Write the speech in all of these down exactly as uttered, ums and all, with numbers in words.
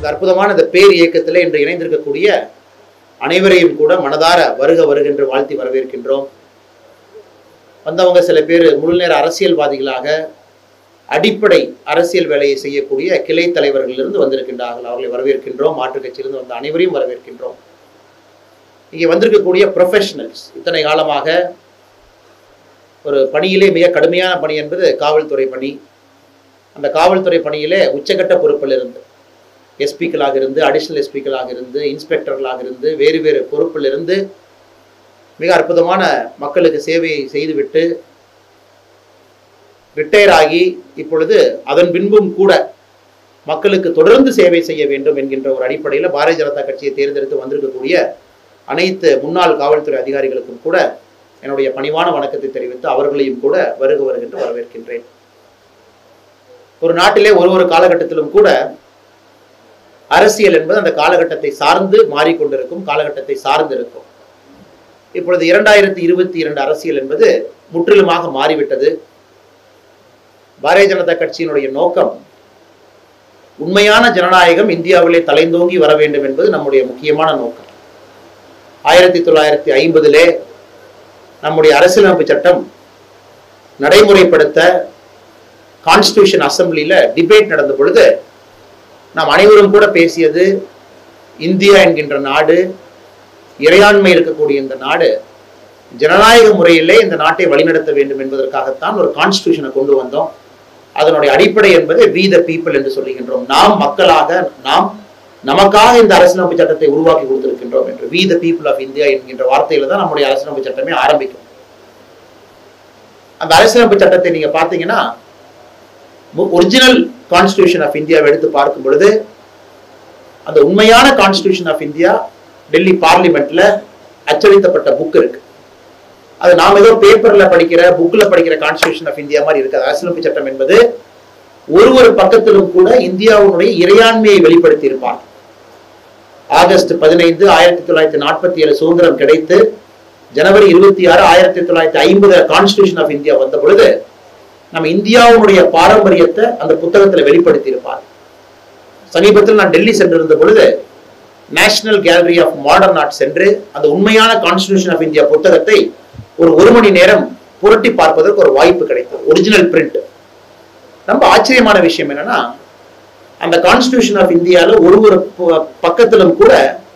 அற்புதமான இந்த பேர் இயக்கத்தில் இன்று இணைந்திருக்கக்கூடிய அனைவரையும் கூட மனதார வருக வருகின்ற வாழ்த்தி வரவேற்கின்றோம். வந்தவங்க சில பேர் முழுநேர அரசியல்வாதிகளாக அடிப்படை அரசியல் வேலையை செய்யக்கூடிய கிளை தலைவர்களிலிருந்து வந்திருக்கின்றார்கள். அவர்களை வரவேற்கின்றோம். மாற்றுக் கட்சியிலிருந்து வந்த அனைவரையும் வரவேற்கின்றோம். இங்கே வந்திருக்கக்கூடிய ப்ரொஃபஷனல்ஸ், இத்தனை காலமாக ஒரு பணியிலே மிக கடுமையான பணி என்பது காவல்துறை பணி. அந்த காவல்துறை பணியிலே உச்சகட்ட பொறுப்பில் இருந்து எஸ்பிக்களாக இருந்து, அடிஷனல் எஸ்பிக்களாக இருந்து, இன்ஸ்பெக்டர்களாக இருந்து, வேறு வேறு பொறுப்பில் இருந்து மிக அற்புதமான மக்களுக்கு சேவையை செய்துவிட்டு ரிட்டையர் ஆகி இப்பொழுது அதன் பின்பும் கூட மக்களுக்கு தொடர்ந்து சேவை செய்ய வேண்டும் என்கின்ற ஒரு அடிப்படையில் பாரதிய ஜனதா கட்சியை தேர்ந்தெடுத்து வந்திருக்கக்கூடிய அனைத்து முன்னாள் காவல்துறை அதிகாரிகளுக்கும் கூட என்னுடைய பணிவான வணக்கத்தை தெரிவித்து அவர்களையும் கூட வருக வருகின்ற வரவேற்கின்றேன். ஒரு நாட்டிலே ஒரு ஒரு காலகட்டத்திலும் கூட அரசியல் என்பது அந்த காலகட்டத்தை சார்ந்து மாறிக்கொண்டிருக்கும், காலகட்டத்தை சார்ந்து இருக்கும். இப்பொழுது இரண்டாயிரத்தி இருபத்தி இரண்டு அரசியல் என்பது முற்றிலுமாக மாறிவிட்டது. பாரதிய ஜனதா கட்சியினுடைய நோக்கம் உண்மையான ஜனநாயகம் இந்தியாவிலே தலைந்தோங்கி வர வேண்டும் என்பது நம்முடைய முக்கியமான நோக்கம். ஆயிரத்தி தொள்ளாயிரத்தி ஐம்பதிலே நம்முடைய அரசியலமைப்பு சட்டம் நடைமுறைப்படுத்த கான்ஸ்டிடியூஷன் அசம்பிளியில டிபேட் நடந்த பொழுது நாம் அனைவரும் கூட பேசியது, இந்தியா என்கின்ற நாடு, இறையாண்மை இருக்கக்கூடிய இந்த நாடு ஜனநாயக முறையிலே இந்த நாட்டை வழிநடத்த வேண்டும் என்பதற்காகத்தான் ஒரு கான்ஸ்டிடியூஷனை கொண்டு வந்தோம். அதனுடைய அடிப்படை என்பது வி த பீப்புள் என்று சொல்லுகின்றோம். நாம் மக்களாக, நாம் நமக்காக இந்த அரசியலமைப்பு சட்டத்தை உருவாக்கி கொடுத்திருக்கின்றோம் என்று. We the people of India என்கின்ற வார்த்தையில தான் நம்முடைய அரசியலமைப்பு சட்டமே ஆரம்பிக்கும். அந்த அரசியலமைப்பு சட்டத்தை நீங்க பார்த்தீங்கன்னா ஒரிஜினல் கான்ஸ்டிடியூஷன் ஆஃப் இந்தியாவை எடுத்து பார்க்கும் பொழுது அந்த உண்மையான கான்ஸ்டிடியூஷன் ஆஃப் இந்தியா டெல்லி பார்லிமெண்ட்ல அச்சடிக்கப்பட்ட புக் இருக்கு. அது நாம ஏதோ பேப்பர்ல படிக்கிற, புக்ல படிக்கிற கான்ஸ்டிடியூஷன் ஆஃப் இந்தியா மாதிரி இருக்காது. அரசியலமைப்பு சட்டம் என்பது ஒரு ஒரு பக்கத்திலும் கூட இந்தியாவுடைய இறையாண்மையை வெளிப்படுத்தி இருப்பார். ஆகஸ்ட் பதினைந்து ஆயிரத்தி தொள்ளாயிரத்தி நாற்பத்தி ஏழு சுதந்திரம் கிடைத்து ஜனவரி இருபத்தி ஆறு ஆயிரத்தி தொள்ளாயிரத்தி ஐம்பது கான்ஸ்டிடியூஷன் ஆஃப் இந்தியா வந்த பொழுது நம்ம இந்தியாவுடைய பாரம்பரியத்தை அந்த புத்தகத்துல வெளிப்படுத்தி இருப்பார். சமீபத்தில் நான் டெல்லி சென்றிருந்த பொழுது national gallery of modern art சென்று அந்த உண்மையான கான்ஸ்டிடியூஷன் ஆஃப் இந்தியா புத்தகத்தை ஒரு ஒரு மணி நேரம் புரட்டி பார்ப்பதற்கு ஒரு வாய்ப்பு கிடைத்தது. Original print. ரொம்ப ஆச்சரியமான விஷயம் என்னன்னா, அந்த கான்ஸ்டிடியூஷன் ஆஃப் இந்தியால ஒரு ஒரு பக்கத்திலும் கூட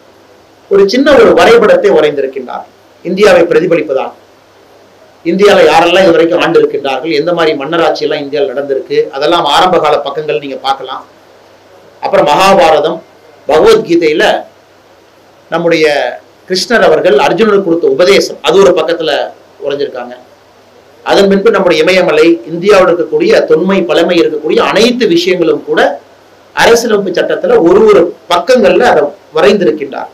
ஒரு சின்ன ஒரு வரைபடத்தை வரைந்திருக்கின்றார், இந்தியாவை பிரதிபலிப்பதாக. இந்தியாவில் யாரெல்லாம் இது வரைக்கும் ஆண்டு இருக்கின்றார்கள், எந்த மாதிரி மன்னராட்சி எல்லாம் இந்தியாவில் நடந்திருக்கு, அதெல்லாம் ஆரம்ப கால பக்கங்கள் நீங்க பார்க்கலாம். அப்புறம் மகாபாரதம், பகவத்கீதையில நம்முடைய கிருஷ்ணர் அவர்கள் அர்ஜுனனுக்கு கொடுத்த உபதேசம் அது ஒரு பக்கத்துல உறைஞ்சிருக்காங்க. அதன் பின்பு நம்முடைய இமயமலை, இந்தியாவில் இருக்கக்கூடிய தொன்மை பழமை இருக்கக்கூடிய அனைத்து விஷயங்களும் கூட அரசியலமைப்பு சட்டத்துல ஒரு ஒரு பக்கங்கள்ல அதை வரைந்திருக்கின்றார்.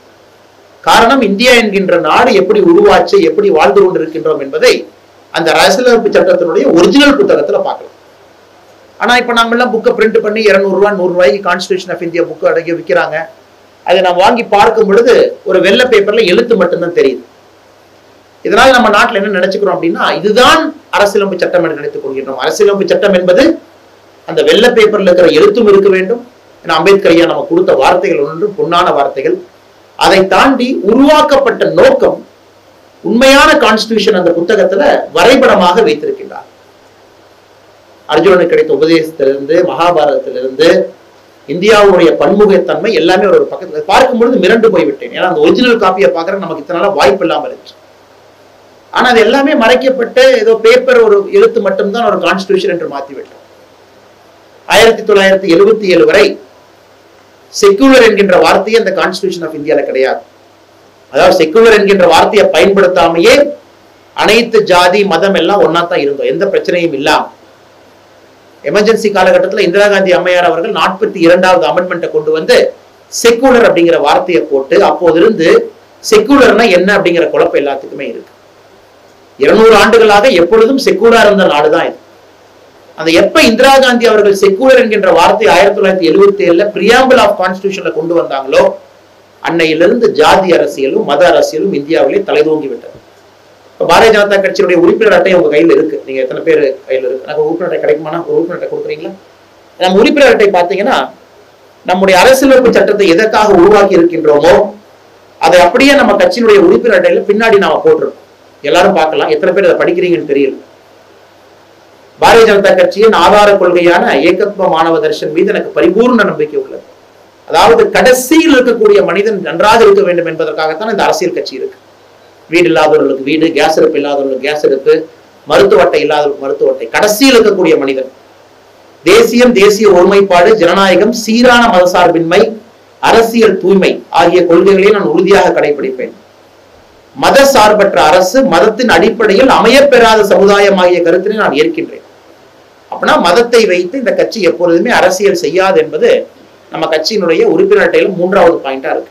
காரணம், இந்தியா என்கின்ற நாடு எப்படி உருவாச்சு, எப்படி வாழ்ந்து கொண்டிருக்கின்றோம் என்பதை அந்த அரசியலமைப்பு சட்டத்தினுடைய ஒரிஜினல் புத்தகத்துல பார்க்கலாம். ஆனா இப்ப நாம எல்லாம் புக்கை பிரிண்ட் பண்ணி இருநூறு ரூபாய் நூறு ரூபாய்க்கு கான்ஸ்டிடியூஷன் ஆஃப் இந்தியா புக்கு அடங்கி விற்கிறாங்க. அதை நாம் வாங்கி பார்க்கும் பொழுது ஒரு வெள்ளை பேப்பர்ல எழுத்து மட்டும்தான் தெரியுது. இதனால நம்ம நாட்டில் என்ன நினைச்சுக்கிறோம் அப்படின்னா, இதுதான் அரசியலமைப்பு சட்டம் என்று நினைத்துக் கொள்கின்றோம். அரசியலமைப்பு சட்டம் என்பது அந்த வெள்ளை பேப்பர்ல இருக்கிற எழுத்தும் இருக்க வேண்டும். ஏன்னா அம்பேத்கர் ஐயா நம்ம கொடுத்த வார்த்தைகள் ஒன்று பொன்னான வார்த்தைகள். அதை தாண்டி உருவாக்கப்பட்ட நோக்கம் உண்மையான கான்ஸ்டிடியூஷன் அந்த புத்தகத்துல வரைபடமாக வைத்திருக்கின்றார். அர்ஜுனனுக்கு கிடைத்த உபதேசத்திலிருந்து, மகாபாரதத்திலிருந்து, இந்தியாவுடைய பன்முகத்தன்மை எல்லாமே ஒரு பக்கத்துல பார்க்கும் பொழுது மிரண்டு போய்விட்டேன். ஏன்னா அந்த ஒரிஜினல் காப்பியை பார்க்கற நமக்கு இத்தனால வாய்ப்பு இல்லாமல் இருந்துச்சு. ஆனா அது எல்லாமே மறைக்கப்பட்டு ஏதோ பேப்பர் ஒரு எழுத்து மட்டும்தான் ஒரு கான்ஸ்டிடியூஷன் என்று மாற்றிவிட்டோம். ஆயிரத்தி தொள்ளாயிரத்தி எழுபத்தி ஏழு வரை செக்குலர் என்கின்ற வார்த்தையே அந்த கான்ஸ்டிடியூஷன் ஆஃப் இந்தியால கிடையாது. அதாவது செக்குலர் என்கின்ற வார்த்தையை பயன்படுத்தாமையே அனைத்து ஜாதி மதம் எல்லாம் ஒன்னா தான் இருந்தோம், எந்த பிரச்சனையும் இல்லாம. எமர்ஜென்சி காலகட்டத்தில் இந்திரா காந்தி அம்மையார் அவர்கள் நாற்பத்தி இரண்டாவது அமெண்ட்மெண்ட்டை கொண்டு வந்து செக்குலர் அப்படிங்கிற வார்த்தையை போட்டு, அப்போதிருந்து செக்குலர்னா என்ன அப்படிங்கிற குழப்பம் எல்லாத்துக்குமே இருக்கு. இருநூறு ஆண்டுகளாக எப்பொழுதும் செக்குலர் இருந்த நாடுதான் இது. அந்த எப்ப இந்திரா காந்தி அவர்கள் செக்குலர் என்கின்ற வார்த்தை ஆயிரத்தி தொள்ளாயிரத்தி எழுபத்தி ஏழுல பிரியாம்பிள் ஆஃப் கான்ஸ்டிடியூஷன்ல கொண்டு வந்தாங்களோ அன்னையிலிருந்து ஜாதி அரசியலும் மத அரசியலும் இந்தியாவிலே தலைதூங்கி விட்டது. இப்போ பாரதிய ஜனதா கட்சியுடைய உறுப்பினர் அட்டை உங்க கையில் இருக்கு. நீங்க எத்தனை பேர் கையில் இருக்கு? எனக்கு உறுப்பினர் அட்டை கிடைக்குமானா ஒரு உறுப்பினர் அட்டை கொடுக்குறீங்களா? நம்ம உறுப்பினர் அட்டை பார்த்தீங்கன்னா நம்முடைய அரசியலமைப்பு சட்டத்தை எதற்காக உருவாக்கி இருக்கின்றோமோ அதை அப்படியே நம்ம கட்சியினுடைய உறுப்பினர் அட்டையில பின்னாடி நாம போட்டிருக்கோம். எல்லாரும் பார்க்கலாம், எத்தனை பேர் அதை படிக்கிறீங்கன்னு தெரியல. பாரதிய ஜனதா கட்சியின் ஆதார கொள்கையான ஏகத்வ மாணவ தர்ஷன் மீது எனக்கு பரிபூர்ண நம்பிக்கை உள்ளது. அதாவது கடைசியில் இருக்கக்கூடிய மனிதன் நன்றாக இருக்க வேண்டும் என்பதற்காகத்தான் இந்த அரசியல் கட்சி இருக்கு. வீடு இல்லாதவர்களுக்கு வீடு, கேஸ் அடுப்பு இல்லாதவர்களுக்கு கேஸ் அடுப்பு, மருத்துவ அட்டை இல்லாதவர்களுக்கு மருத்துவ அட்டை, கடைசியில் இருக்கக்கூடிய மனிதன். தேசியம், தேசிய ஒருமைப்பாடு, ஜனநாயகம், சீரான மதசார்பின்மை, அரசியல் தூய்மை ஆகிய கொள்கைகளை நான் உறுதியாக கடைபிடிப்பேன். மத சார்பற்ற அரசு, மதத்தின் அடிப்படையில் அமையப்பெறாத சமுதாயம் ஆகிய கருத்தினை நான் ஏற்கின்றேன். அப்படின்னா மதத்தை வைத்து இந்த கட்சி எப்பொழுதுமே அரசியல் செய்யாது என்பது நம்ம கட்சியினுடைய உறுப்பினர் அட்டையில் மூன்றாவது பாயிண்டா இருக்கு.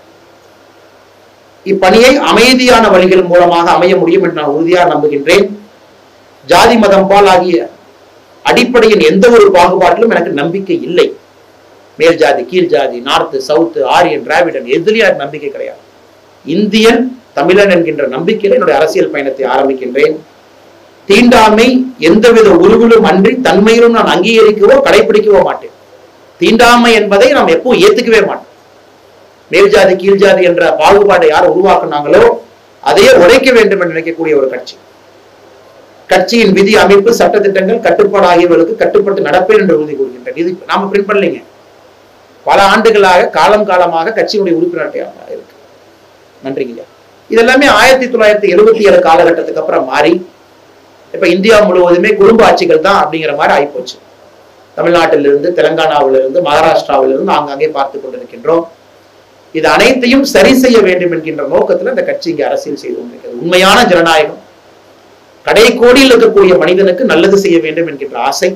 இப்பணியை அமைதியான வழிகள் மூலமாக அமைய முடியும் என்று நான் உறுதியாக நம்புகின்றேன். ஜாதி மதம் பால் ஆகிய அடிப்படையின் எந்த ஒரு பாகுபாட்டிலும் எனக்கு நம்பிக்கை இல்லை. மேல் ஜாதி, கீழ் ஜாதி, நார்த்து, சவுத்து, ஆரியன், டிராவிடன் எதுலயும் எனக்கு நம்பிக்கை கிடையாது. இந்தியன், தமிழன் என்கின்ற நம்பிக்கையில என்னுடைய அரசியல் பயணத்தை ஆரம்பிக்கின்றேன். தீண்டாமை எந்தவித உருவிலும் அன்றி தன்மையிலும் நான் அங்கீகரிக்கவோ கடைபிடிக்கவோ மாட்டேன். தீண்டாமை என்பதை நாம் எப்பவும் ஏத்துக்கவே மாட்டோம். மேல் ஜாதி, கீழ் ஜாதி என்ற பாகுபாட்டை யார் உருவாக்குனாங்களோ அதையே உடைக்க வேண்டும் என்று நினைக்கக்கூடிய ஒரு கட்சி. கட்சியின் விதி, அமைப்பு, சட்டத்திட்டங்கள், கட்டுப்பாடு ஆகியவர்களுக்கு கட்டுப்பட்டு நடப்பேன் என்று உறுதி கூறுகின்றேன். இது நாம பிரிண்ட் பண்ணலைங்க. பல ஆண்டுகளாக காலம் காலமாக கட்சியினுடைய உறுப்பினர் அட்டையாக இருக்கு. நன்றிங்க. இதெல்லாமே ஆயிரத்தி தொள்ளாயிரத்தி எழுபத்தி ஏழு காலகட்டத்துக்கு அப்புறம் மாறி இப்ப இந்தியா முழுவதுமே குடும்ப ஆட்சிகள் தான் அப்படிங்கிற மாதிரி ஆயிப்போச்சு. தமிழ்நாட்டிலிருந்து, தெலங்கானாவிலிருந்து, மகாராஷ்டிராவிலிருந்து ஆங்காங்கே பார்த்து கொண்டிருக்கின்றோம். இது அனைத்தையும் சரி செய்ய வேண்டும் என்கின்ற நோக்கத்துல இந்த கட்சி இங்கே அரசியல் செய்து கொண்டிருக்கிறது. உண்மையான ஜனநாயகம், கடைக்கோடியில் இருக்கக்கூடிய மனிதனுக்கு நல்லது செய்ய வேண்டும் என்கின்ற ஆசை,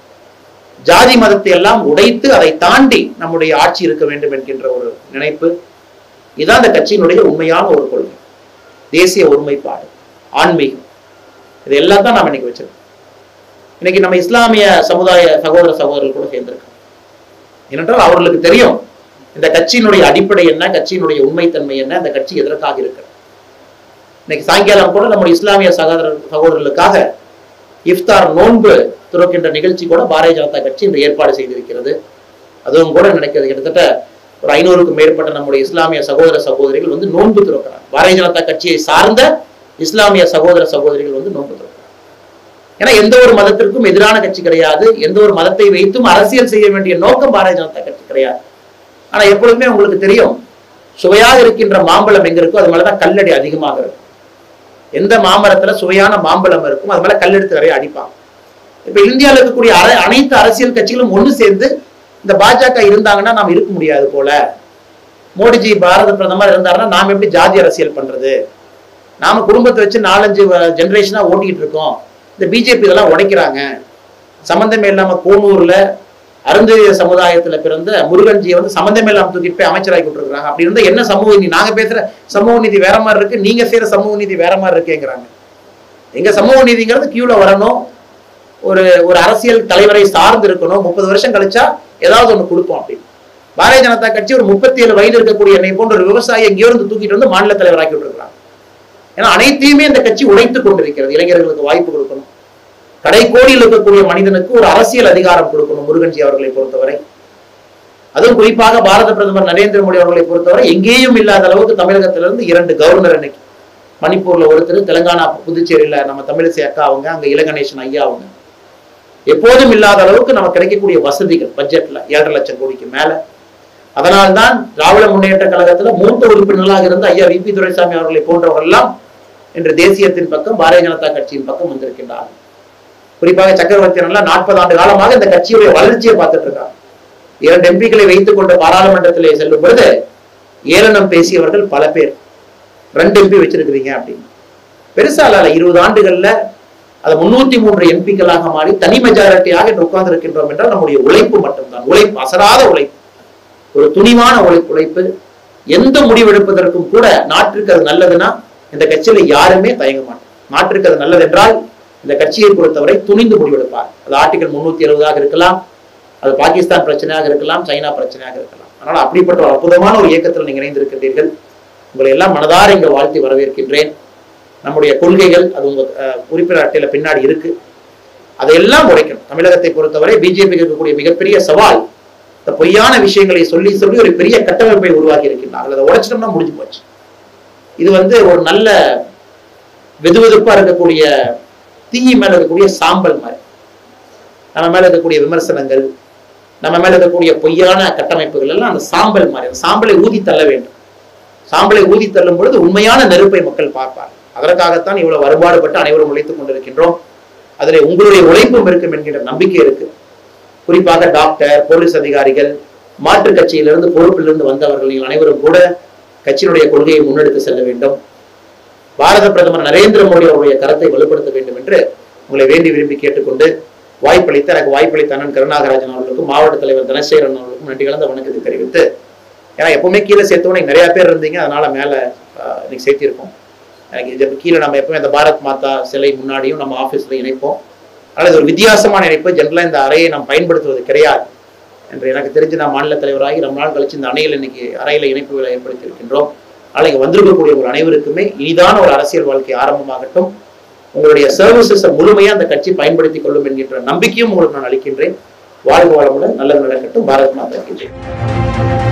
ஜாதி மதத்தை எல்லாம் உடைத்து அதை தாண்டி நம்முடைய ஆட்சி இருக்க வேண்டும் என்கின்ற ஒரு நினைப்பு, இதுதான் இந்த கட்சியினுடைய உண்மையான ஒரு கொள்கை. தேசிய ஒருமைப்பாடு, ஆன்மீகம், இது எல்லாம் தான் நாம் இன்னைக்கு வச்சிருக்கோம். இன்னைக்கு நம்ம இஸ்லாமிய சமுதாய சகோதர சகோதரர்கள் கூட சேர்ந்திருக்கோம். ஏனென்றால் அவர்களுக்கு தெரியும் இந்த கட்சியினுடைய அடிப்படை என்ன, கட்சியினுடைய உண்மைத்தன்மை என்ன, இந்த கட்சி எதற்காக இருக்கிறது. இன்னைக்கு சாயங்காலம் கூட நம்முடைய இஸ்லாமிய சகோதர சகோதரர்களுக்காக இஃப்தார் நோன்பு துறக்கின்ற நிகழ்ச்சி கூட பாரதிய ஜனதா கட்சி இன்று ஏற்பாடு செய்திருக்கிறது. அதுவும் கூட நினைக்கிறது கிட்டத்தட்ட ஒரு ஐநூறுக்கும் மேற்பட்ட நம்முடைய இஸ்லாமிய சகோதர சகோதரிகள் வந்து நோன்பு துறக்கிறார். பாரதிய ஜனதா கட்சியை சார்ந்த இஸ்லாமிய சகோதர சகோதரிகள் வந்து நோன்பு துறக்கிறார். ஏன்னா எந்த ஒரு மதத்திற்கும் எதிரான கட்சி கிடையாது. எந்த ஒரு மதத்தை வைத்தும் அரசியல் செய்ய வேண்டிய நோக்கம் பாரதிய ஜனதா கட்சி கிடையாது. ஆனா எப்பொழுதுமே உங்களுக்கு தெரியும், சுவையாக இருக்கின்ற மாம்பழம் எங்க இருக்கோ அது மேலதான் கல்லடி அதிகமாக இருக்கும். எந்த மாமரத்துல சுவையான மாம்பழம் இருக்கும் அது மேல கல்லெடுத்து நிறைய அடிப்பாங்க. இப்ப இந்தியாவில் இருக்கக்கூடிய அனைத்து அரசியல் கட்சிகளும் ஒண்ணு சேர்ந்து இந்த பாஜக இருந்தாங்கன்னா நாம் இருக்க முடியாது போல. மோடிஜி பாரத பிரதமர் இருந்தாருன்னா நாம் எப்படி ஜாதி அரசியல் பண்றது? நாம குடும்பத்தை வச்சு நாலஞ்சு ஜெனரேஷனா ஓட்டிக்கிட்டு இருக்கோம். இந்த பிஜேபி இதெல்லாம் உடைக்கிறாங்க. சம்பந்தமே இல்லாம கோனூர்ல அருந்ததிய சமுதாயத்துல பிறந்த முருகன்ஜியை வந்து சம்பந்தமே இல்லாம தூக்கிட்டு போய் அமைச்சராகி கொடுத்துருக்காங்க. அப்படி இருந்தா என்ன சமூக நீதி? நாங்க பேசுற சமூக நீதி வேற மாதிரி இருக்கு, நீங்க செய்யற சமூக நீதி வேற மாதிரி இருக்குங்கிறாங்க. எங்க சமூக நீதிங்கிறது கியூல வரணும், ஒரு ஒரு அரசியல் தலைவரை சார்ந்து இருக்கணும், முப்பது வருஷம் கழிச்சா ஏதாவது ஒண்ணு கொடுப்போம் அப்படின்னு. பாரதிய ஜனதா கட்சி ஒரு முப்பத்தி ஏழு வயது இருக்கக்கூடிய என்னை போன்ற ஒரு விவசாயி எங்கேயோ இருந்து தூக்கிட்டு வந்து மாநில தலைவராக்கி விட்டுருக்காங்க. ஏன்னா அனைத்தையுமே இந்த கட்சி உடைத்துக் கொண்டிருக்கிறது. இளைஞர்களுக்கு வாய்ப்பு கொடுக்கணும், கடைக்கோடியில் இருக்கக்கூடிய மனிதனுக்கு ஒரு அரசியல் அதிகாரம் கொடுக்கணும். முருகன்ஜி அவர்களை பொறுத்தவரை, அதுவும் குறிப்பாக பாரத பிரதமர் நரேந்திர மோடி அவர்களை பொறுத்தவரை எங்கேயும் இல்லாத அளவுக்கு தமிழகத்திலிருந்து இரண்டு கவர்னர் இன்னைக்கு, மணிப்பூர்ல ஒருத்தர், தெலுங்கானா புதுச்சேரியில நம்ம தமிழிசை அக்கா அவங்க, அங்க இளகணேசன் ஐயா அவங்க, எப்போதும் இல்லாத அளவுக்கு நமக்கு கிடைக்கக்கூடிய வசதிகள் பட்ஜெட்ல ஏழரை லட்சம் கோடிக்கு மேல. அதனால்தான் திராவிட முன்னேற்ற கழகத்துல மூத்த உறுப்பினர்களாக இருந்த ஐயா வி பி துரைசாமி அவர்களை போன்றவர்கள் எல்லாம் இன்று தேசியத்தின் பக்கம், பாரதிய ஜனதா கட்சியின் பக்கம் வந்திருக்கின்றார்கள். குறிப்பாக சக்கரவர்த்தி எல்லாம் நாற்பது ஆண்டு காலமாக இந்த கட்சியுடைய வளர்ச்சியை பார்த்துட்டு இருக்காங்க. இரண்டு எம்பிக்களை வைத்துக் கொண்டு பாராளுமன்றத்திலே செல்லும் பொழுது ஏளனம் பேசியவர்கள் பல பேர். ரெண்டு எம்பி வச்சிருக்கிறீங்க அப்படின்னு. பெருசா இல்ல, இருபது ஆண்டுகள்ல அது முன்னூத்தி மூன்று எம்பிக்களாக மாறி தனி மெஜாரிட்டியாக உட்கார்ந்து இருக்கின்றோம் என்றால் நம்முடைய உழைப்பு மட்டும்தான். உழைப்பு, அசராத உழைப்பு, ஒரு துணிவான உழைப்பு உழைப்பு எந்த முடிவெடுப்பதற்கும் கூட நாட்டிற்கு அது நல்லதுன்னா இந்த கட்சியில யாருமே தயங்க மாட்டோம். நாட்டிற்கு அது நல்லது என்றால் இந்த கட்சியை பொறுத்தவரை துணிந்து முடிவெடுப்பார். அது ஆர்டிகல் முன்னூத்தி எழுபதாக இருக்கலாம், அது பாகிஸ்தான் பிரச்சனையாக இருக்கலாம், சைனா பிரச்சனையாக இருக்கலாம். அதனால அப்படிப்பட்ட ஒரு அற்புதமான ஒரு இயக்கத்தில் நீங்க இணைந்திருக்கின்றீர்கள். உங்களை எல்லாம் மனதார இங்க வாழ்த்தி வரவேற்கின்றேன். நம்முடைய கொள்கைகள் அது உங்க உறுப்பினர் அட்டையில பின்னாடி இருக்கு, அதையெல்லாம் உடைக்கணும். தமிழகத்தை பொறுத்தவரை பிஜேபிக்கு இருக்கக்கூடிய மிகப்பெரிய சவால் இந்த பொய்யான விஷயங்களை சொல்லி சொல்லி ஒரு பெரிய கட்டமைப்பை உருவாக்கி இருக்கின்றார்கள். அதை உடைச்சிட்டோம்னா முடிஞ்சு போச்சு. இது வந்து ஒரு நல்ல வெதுவெதுப்பா இருக்கக்கூடிய தீ மேல இருக்கக்கூடிய சாம்பல் மாதிரி. நம்ம மேல இருக்கக்கூடிய விமர்சனங்கள், நம்ம மேல இருக்கக்கூடிய பொய்யான கட்டமைப்புகள் எல்லாம் அந்த சாம்பல் மாதிரி. அந்த சாம்பலை ஊதி தள்ள வேண்டும். சாம்பலை ஊதி தள்ளும் பொழுது உண்மையான நெருப்பை மக்கள் பார்ப்பார். அதற்காகத்தான் இவ்வளவு வருபாடுபட்டு அனைவரும் உழைத்துக் கொண்டிருக்கின்றோம். அதில் உங்களுடைய உழைப்பும் இருக்கும் என்கின்ற நம்பிக்கை இருக்கு. குறிப்பாக டாக்டர், போலீஸ் அதிகாரிகள், மாற்று கட்சியிலிருந்து பொறுப்பிலிருந்து வந்தவர்கள், நீங்கள் அனைவரும் கூட கட்சியினுடைய கொள்கையை முன்னெடுத்து செல்ல வேண்டும். பாரத பிரதமர் நரேந்திர மோடி அவருடைய கருத்தை வலுப்படுத்த வேண்டும் என்று உங்களை வேண்டி விரும்பி கேட்டுக்கொண்டு வாய்ப்பளித்த எனக்கு வாய்ப்பளித்த அண்ணன் கருணாகராஜன் அவர்களுக்கும் மாவட்ட தலைவர் தனசேகரன் அவர்களுக்கும் நன்றி கலந்த வணக்கத்தை தெரிவித்து, ஏன்னா எப்பவுமே கீழே சேர்த்தோன்னே நிறைய பேர் இருந்தீங்க, அதனால மேல இன்னைக்கு சேர்த்திருக்கோம். எனக்கு கீழே நம்ம எப்பவுமே இந்த பாரத் மாதா சிலை முன்னாடியும் நம்ம ஆபீஸ்ல இணைப்போம். அதனால இது ஒரு வித்தியாசமான இணைப்பு. ஜென்ரலா இந்த அறையை நாம் பயன்படுத்துவது கிடையாது என்று எனக்கு தெரிஞ்சு நான் மாநில தலைவராகி ரொம்ப நாள் கழிச்சு இந்த அணையில் இன்னைக்கு அறையில இணைப்புகளை ஏற்படுத்தி இருக்கின்றோம். அதனால இங்க வந்திருக்கக்கூடிய ஒரு அனைவருக்குமே இனிதான ஒரு அரசியல் வாழ்க்கை ஆரம்பமாகட்டும். உங்களுடைய சர்வீசஸை முழுமையா அந்த கட்சி பயன்படுத்திக் கொள்ளும் என்கின்ற நம்பிக்கையும் உங்களுக்கு நான் அளிக்கின்றேன். வாழ்க வளமுடன், நல்லது நடக்கட்டும். பாரத் மாதா கி ஜெய்.